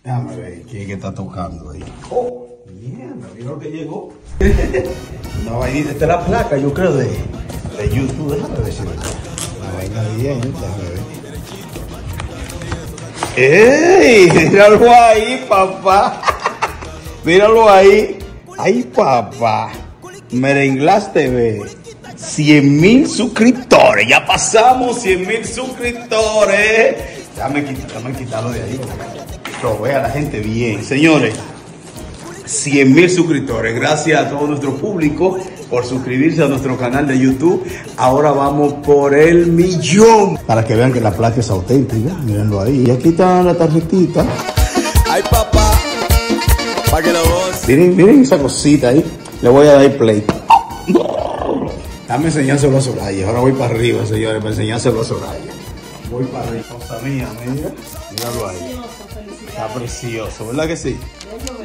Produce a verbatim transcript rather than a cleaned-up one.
Déjame ver quién es que está tocando ahí. Oh, mierda, mira lo que llegó. Una vainita, esta es la placa, yo creo, de, de YouTube. Déjame ver si una vaina bien, déjame ver. ¡Ey! Míralo ahí, papá. Míralo ahí. ¡Ay, papá! Merenglas T V. cien mil suscriptores. Ya pasamos cien mil suscriptores. Déjame, déjame quitarlo de ahí. Lo vea la gente bien. Señores, cien mil suscriptores. Gracias a todo nuestro público por suscribirse a nuestro canal de YouTube. Ahora vamos por el millón. Para que vean que la placa es auténtica. Mírenlo ahí. Y aquí está la tarjetita. Ay, papá. Para que lo goce. Miren, miren esa cosita ahí. Le voy a dar play. Dame enseñárselo a Soraya. Ahora voy para arriba, señores, para enseñárselo a Soraya. Voy para arriba. Cosa mía, mira. Míralo ahí. Está precioso, ¿verdad que sí?